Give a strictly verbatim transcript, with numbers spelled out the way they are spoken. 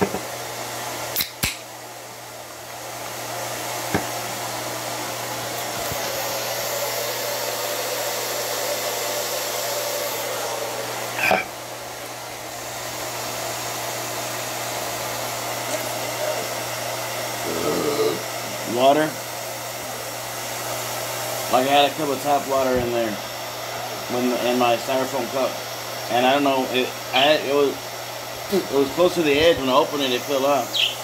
Water. Like I had a cup of tap water in there, when in my styrofoam cup, and I don't know, it I it was it was close to the edge when I opened it. It filled up.